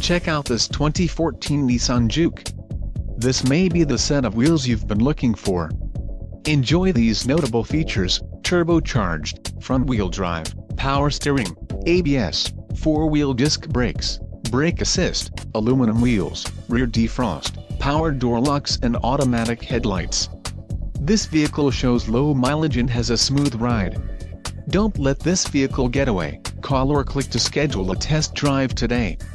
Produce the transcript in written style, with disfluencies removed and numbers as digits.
Check out this 2014 Nissan JUKE. This may be the set of wheels you've been looking for. Enjoy these notable features: turbocharged, front-wheel drive, power steering, ABS, 4-wheel disc brakes, brake assist, aluminum wheels, rear defrost, power door locks and automatic headlights. This vehicle shows low mileage and has a smooth ride. Don't let this vehicle get away. Call or click to schedule a test drive today.